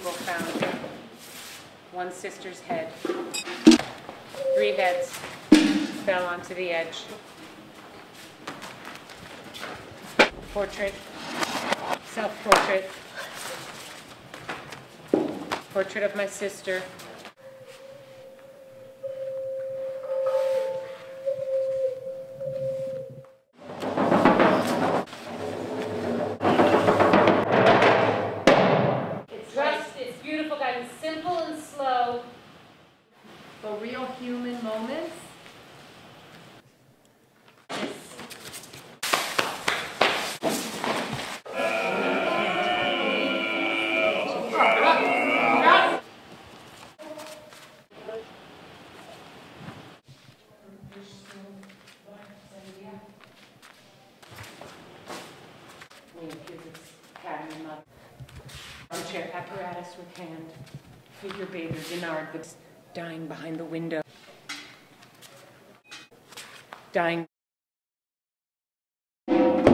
people found one sister's head. 3 heads fell onto the edge. Portrait, self-portrait, portrait of my sister. It's beautiful, guys. It's simple and slow. For real human moments. Armchair apparatus with hand. Figure baby Denard that's dying behind the window. Dying.